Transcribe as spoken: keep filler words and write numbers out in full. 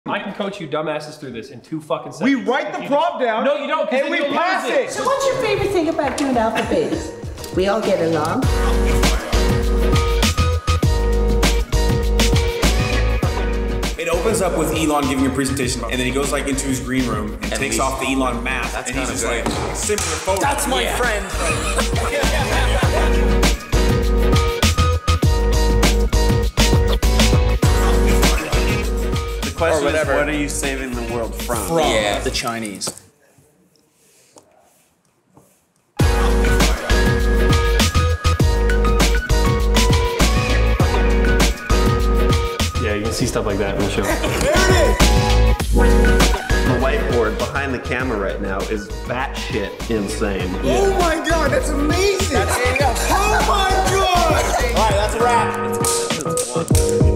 I can coach you dumbasses through this in two fucking seconds. We write the prompt down. No, you don't. And we pass it. So what's your favorite thing about doing alpha betas? We all get along. It opens up with Elon giving a presentation, and then he goes like into his green room and, and takes off the Elon mask, and he's just like, send me your photo. That's my yeah. friend. The question is, what are you saving the world from? From yeah. the Chinese. Yeah, you can see stuff like that in the show. There it is! The whiteboard behind the camera right now is batshit insane. Oh my god, that's amazing! That's, oh my god! Alright, that's a wrap.